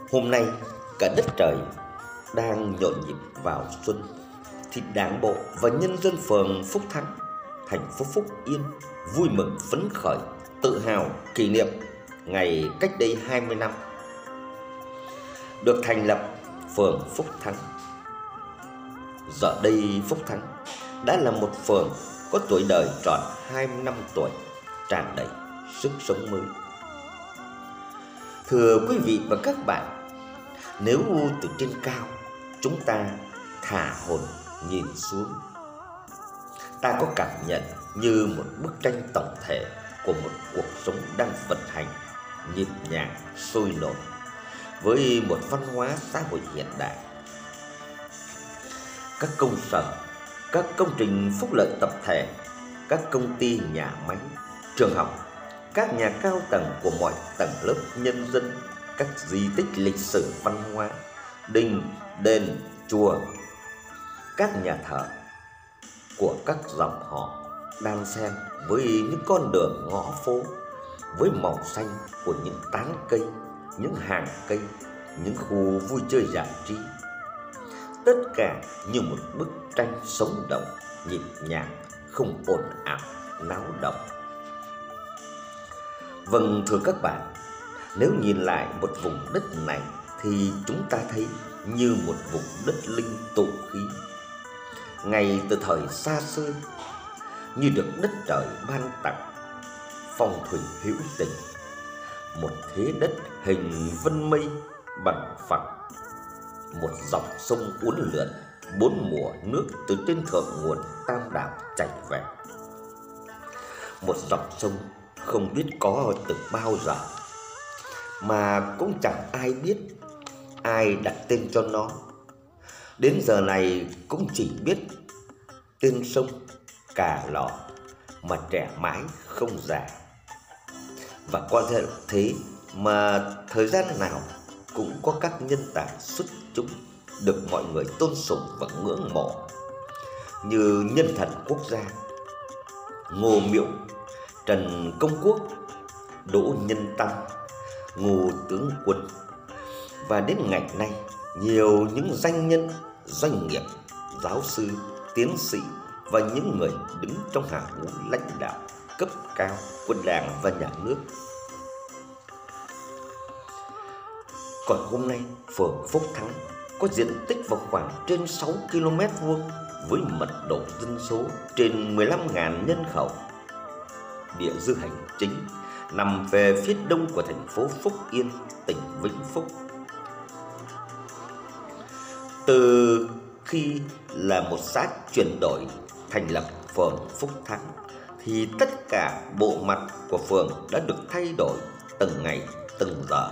Hôm nay cả đất trời đang nhộn nhịp vào xuân, thì Đảng bộ và nhân dân phường Phúc Thắng, thành phố Phúc Yên vui mừng phấn khởi, tự hào kỷ niệm ngày cách đây 20 năm được thành lập phường Phúc Thắng. Giờ đây Phúc Thắng đã là một phường có tuổi đời tròn 20 năm tuổi, tràn đầy sức sống mới. Thưa quý vị và các bạn, nếu từ trên cao chúng ta thả hồn nhìn xuống, ta có cảm nhận như một bức tranh tổng thể của một cuộc sống đang vận hành nhịp nhàng, sôi nổi với một văn hóa xã hội hiện đại. Các công sở, các công trình phúc lợi tập thể, các công ty, nhà máy, trường học, các nhà cao tầng của mọi tầng lớp nhân dân, các di tích lịch sử văn hóa, đình, đền, chùa, các nhà thờ của các dòng họ đan xen với những con đường ngõ phố, với màu xanh của những tán cây, những hàng cây, những khu vui chơi giải trí. Tất cả như một bức tranh sống động, nhịp nhàng, không ồn ào, náo động. Vâng, thưa các bạn, nếu nhìn lại một vùng đất này thì chúng ta thấy như một vùng đất linh tụ khí. Ngay từ thời xa xưa, như được đất trời ban tặng, phong thủy hữu tình, một thế đất hình vân mây bằng phẳng, một dòng sông uốn lượn, bốn mùa nước từ trên thượng nguồn Tam Đảo chảy về. Một dòng sông không biết có từ bao giờ, mà cũng chẳng ai biết ai đặt tên cho nó. Đến giờ này cũng chỉ biết tên sông Cà Lò mà trẻ mãi không già. Và có thế mà thời gian nào cũng có các nhân tài xuất chúng được mọi người tôn sùng và ngưỡng mộ, như nhân thần quốc gia Ngô Miệu, Trần Công Quốc, Đỗ Nhân Tăng, Ngô Tướng Quân. Và đến ngày nay, nhiều những danh nhân, doanh nghiệp, giáo sư, tiến sĩ và những người đứng trong hàng ngũ lãnh đạo cấp cao của Đảng và Nhà nước. Còn hôm nay, phường Phúc Thắng có diện tích vào khoảng trên 6 km² với mật độ dân số trên 15.000 nhân khẩu. Địa dư hành chính nằm về phía đông của thành phố Phúc Yên, tỉnh Vĩnh Phúc. Từ khi là một xã chuyển đổi thành lập phường Phúc Thắng thì tất cả bộ mặt của phường đã được thay đổi từng ngày từng giờ.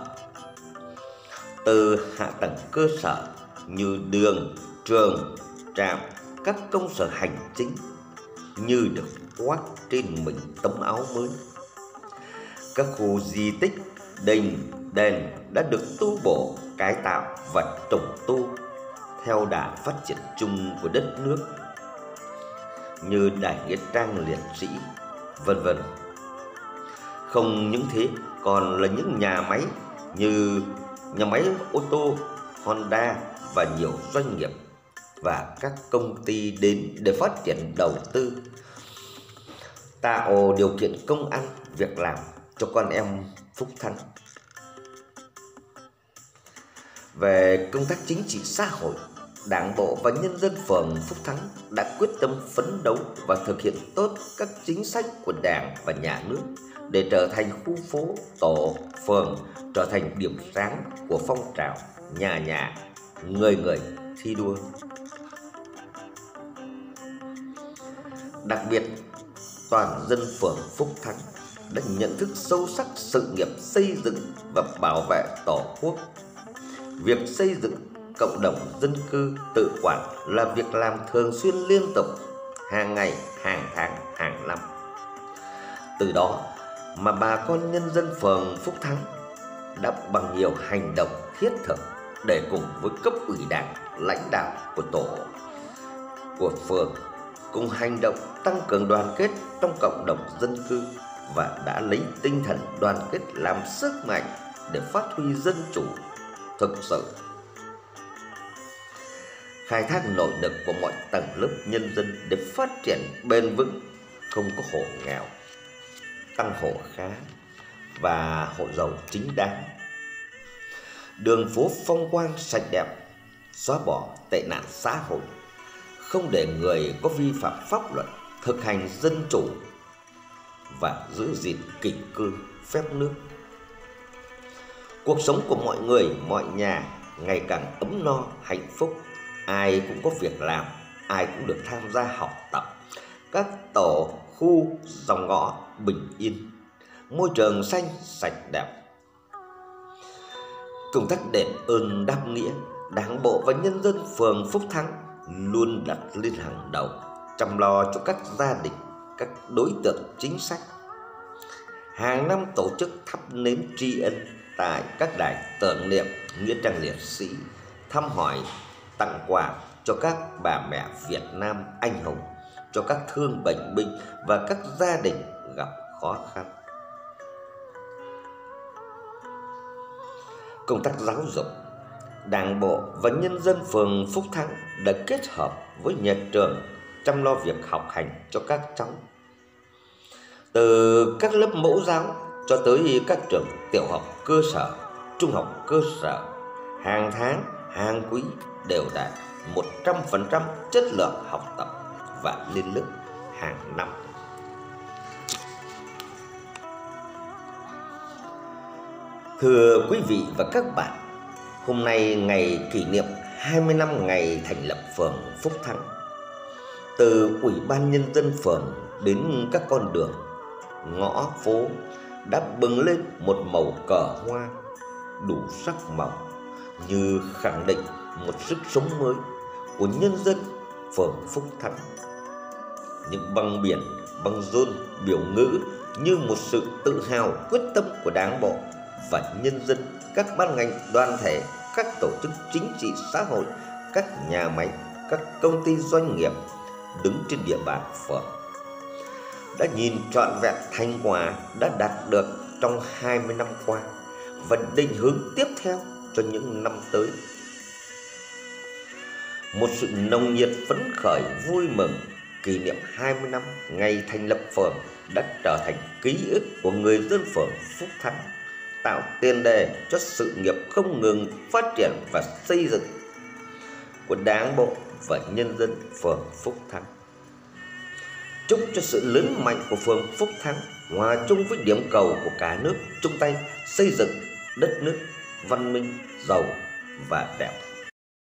Từ hạ tầng cơ sở như đường, trường, trạm, các công sở hành chính như được khoác trên mình tấm áo mới. Các khu di tích, đình, đền đã được tu bổ, cải tạo và trùng tu theo đà phát triển chung của đất nước, như Đài Nghĩa Trang Liệt Sĩ, vân vân. Không những thế, còn là những nhà máy như nhà máy ô tô Honda và nhiều doanh nghiệp và các công ty đến để phát triển đầu tư, tạo điều kiện công ăn việc làm cho con em Phúc Thắng. Về công tác chính trị xã hội, Đảng bộ và nhân dân phường Phúc Thắng đã quyết tâm phấn đấu và thực hiện tốt các chính sách của Đảng và Nhà nước để trở thành khu phố, tổ, phường, trở thành điểm sáng của phong trào nhà nhà, người người thi đua. Đặc biệt, toàn dân phường Phúc Thắng đã nhận thức sâu sắc sự nghiệp xây dựng và bảo vệ Tổ quốc. Việc xây dựng cộng đồng dân cư tự quản là việc làm thường xuyên liên tục, hàng ngày, hàng tháng, hàng năm. Từ đó mà bà con nhân dân phường Phúc Thắng đã bằng nhiều hành động thiết thực để cùng với cấp ủy Đảng, lãnh đạo của tổ của phường cùng hành động tăng cường đoàn kết trong cộng đồng dân cư, và đã lấy tinh thần đoàn kết làm sức mạnh để phát huy dân chủ, thực sự. Khai thác nội lực của mọi tầng lớp nhân dân để phát triển bền vững, không có hộ nghèo, tăng hộ khá và hộ giàu chính đáng. Đường phố phong quang sạch đẹp, xóa bỏ tệ nạn xã hội, không để người có vi phạm pháp luật, thực hành dân chủ và giữ gìn kỷ cương phép nước. Cuộc sống của mọi người, mọi nhà ngày càng ấm no, hạnh phúc. Ai cũng có việc làm, ai cũng được tham gia học tập. Các tổ, khu, dòng ngõ bình yên, môi trường xanh, sạch đẹp. Công tác đền ơn đáp nghĩa, Đảng bộ và nhân dân phường Phúc Thắng luôn đặt lên hàng đầu, chăm lo cho các gia đình, các đối tượng chính sách. Hàng năm tổ chức thắp nến tri ân tại các đài tưởng niệm, nghĩa trang liệt sĩ, thăm hỏi, tặng quà cho các bà mẹ Việt Nam anh hùng, cho các thương bệnh binh và các gia đình gặp khó khăn. Công tác giáo dục, Đảng bộ và nhân dân phường Phúc Thắng đã kết hợp với nhà trường chăm lo việc học hành cho các cháu. Từ các lớp mẫu giáo cho tới các trường tiểu học cơ sở, trung học cơ sở, hàng tháng, hàng quý đều đạt 100% chất lượng học tập và lên lớp hàng năm. Thưa quý vị và các bạn, hôm nay ngày kỷ niệm 20 năm ngày thành lập phường Phúc Thắng. Từ Ủy ban Nhân dân phường đến các con đường, ngõ phố đã bừng lên một màu cờ hoa đủ sắc màu, như khẳng định một sức sống mới của nhân dân phường Phúc Thắng. Những băng biển, băng rôn, biểu ngữ như một sự tự hào quyết tâm của Đảng bộ và nhân dân, các ban ngành đoàn thể, các tổ chức chính trị xã hội, các nhà máy, các công ty doanh nghiệp đứng trên địa bàn phường đã nhìn trọn vẹn thành quả đã đạt được trong 20 năm qua và định hướng tiếp theo cho những năm tới. Một sự nồng nhiệt phấn khởi vui mừng kỷ niệm 20 năm ngày thành lập phường đã trở thành ký ức của người dân phường Phúc Thắng, tạo tiền đề cho sự nghiệp không ngừng phát triển và xây dựng của Đảng bộ và nhân dân phường Phúc Thắng. Chúc cho sự lớn mạnh của phường Phúc Thắng hòa chung với điểm cầu của cả nước chung tay xây dựng đất nước văn minh, giàu và đẹp.